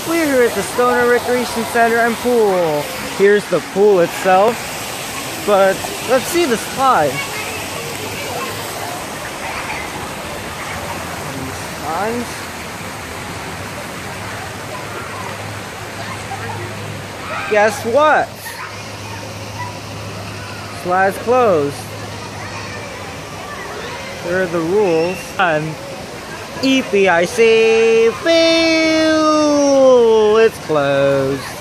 We're here at the Stoner Recreation Center and Pool. Here's the pool itself, but let's see the slide. Slides. Guess what? Slide's closed. Here are the rules. EPIC, it's closed.